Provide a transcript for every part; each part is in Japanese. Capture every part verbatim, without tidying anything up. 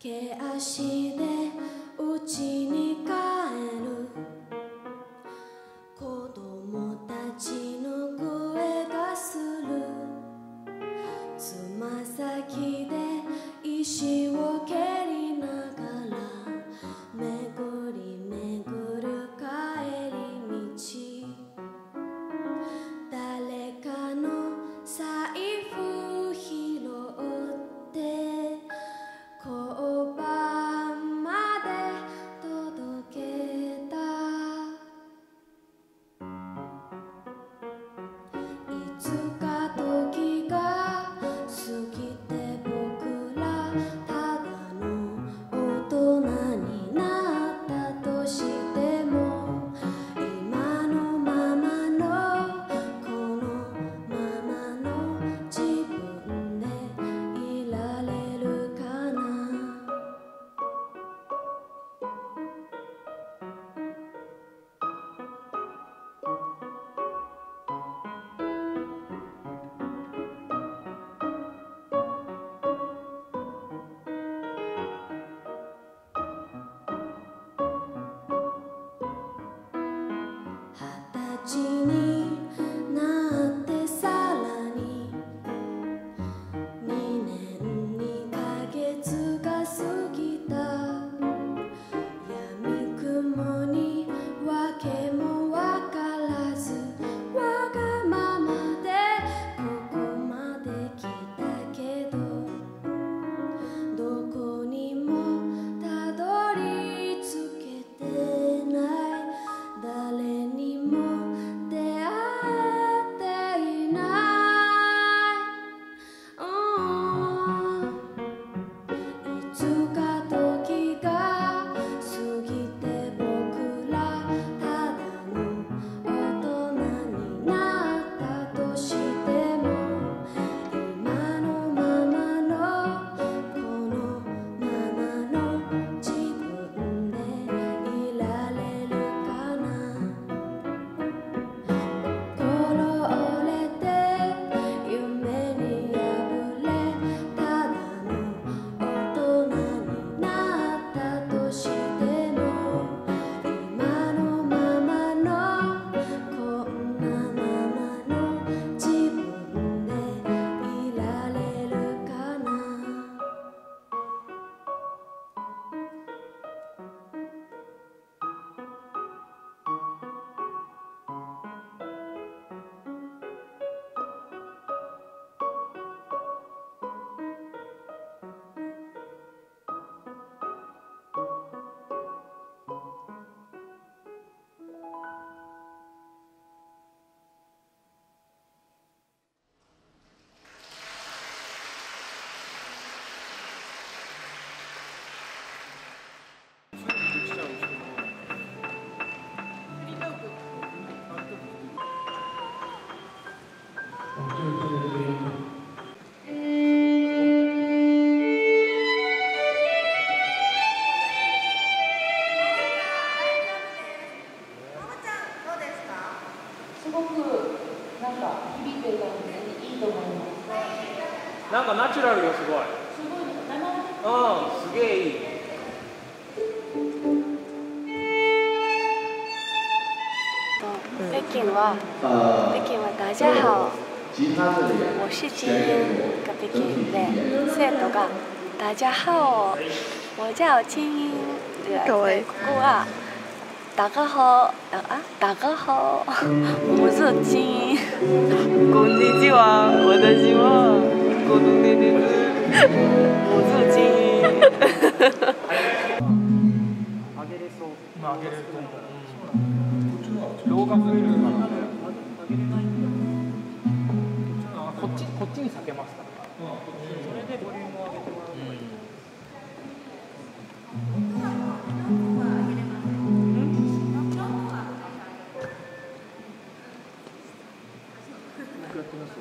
駆け足で家に帰る子供たちの声がするつま先で石を蹴りながら巡り巡る帰り道誰かの財布拾って交番まで届けたいつか時が過ぎて僕らただの大人になったとしても今のままのこのままの自分でいられるかな二十歳になってさらににねんにかげつが過ぎた闇雲にわけもわからずわがままでここまで来たけどどこにもたどり着けてない誰にも出会えていない、うん、いつか時が過ぎて僕らただの大人になったとしても今のままのこのままの自分でいられるかな心折れて夢に破れただの大人になったとしても今のままのこんなままの自分でいられるかなすごくなんか響いてる感じでいいと思います。 なんかナチュラルよ、すごい。 すごい生々しい。 うん、すげえいい。 北京は北京は大家好。我是精英が北京で生徒が大家好。我叫精英でここは大家好あ大家好我是精英こんにちは私はこのねです我是精英あげれそう。あげれると思う。老化すぎるから。こっちこっちに避けますから。それでボリュームを上げてもらうのがいい。やってます？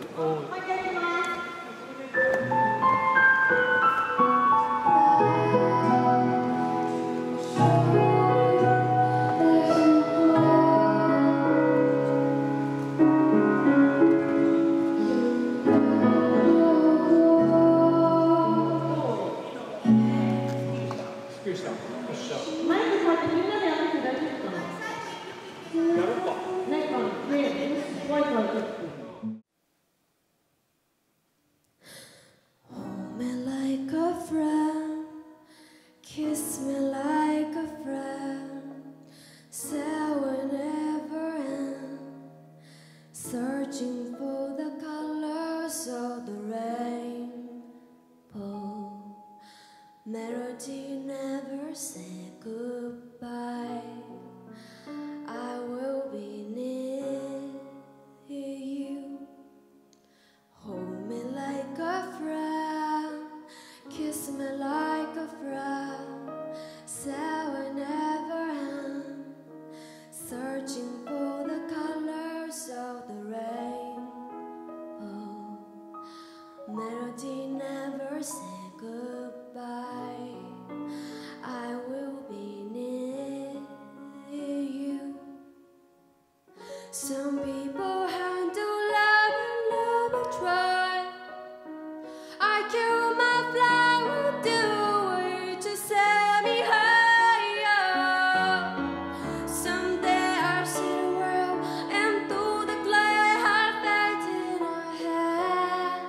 Some people handle love and love will try. I kill my flower, do it to set me higher. Someday I'll see the world and through the clay I'll fade in her head.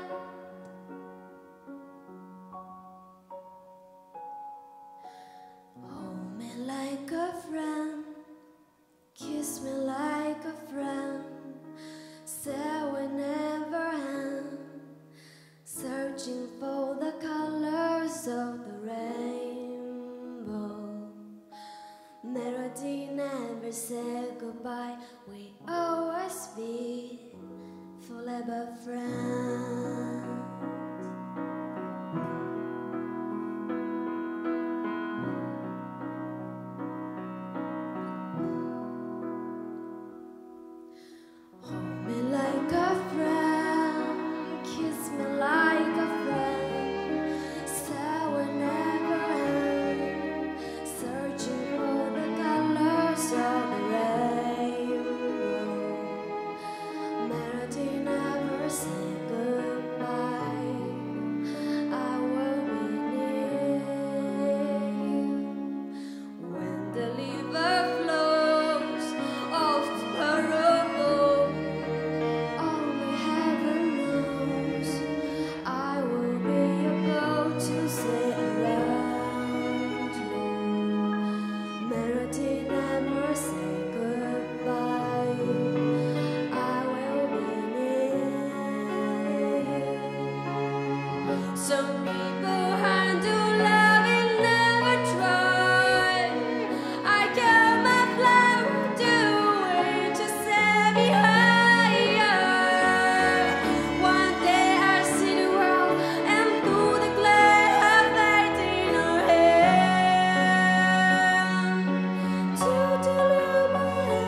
Hold me like a friend, kiss me like a friend, say we never end, searching for the colors of the rainbow. Melody never say goodbye, we always be forever friends. Hold me like a friend, kiss me like a friend, say we never end, searching for the colors of the rainbow. Melody never say goodbye, I will be near you. When the river flows off tomorrow, only heaven knows I will be able to stay around you. Melody never say goodbye, I will be near you. Some people handle love and never try. I kill my flower, do it to set me higher. One day I'll see the world and through the clay I'll fade in her hand. To deliver my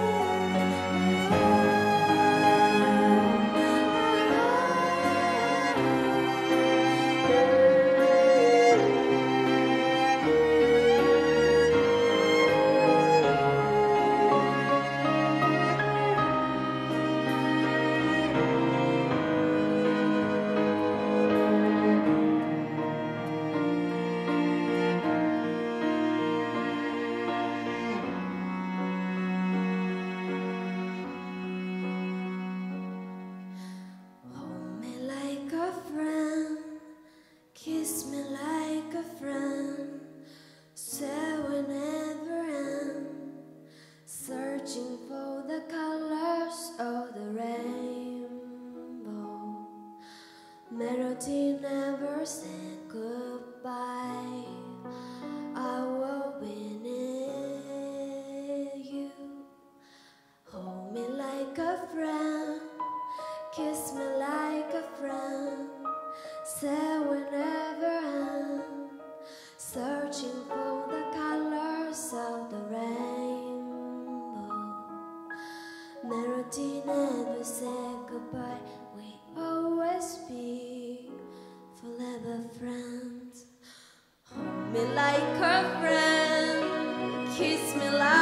Hold me like a friend, kiss me like a friend, say we never end, searching for the colors of the rainbow. Melody never say goodbye, I will be near you. Hold me like a friend, kiss me like a friend, say we never end, searching for the colors of the rainbow. Melody never say goodbye, we always be forever friends. Hold me like a friend, kiss me like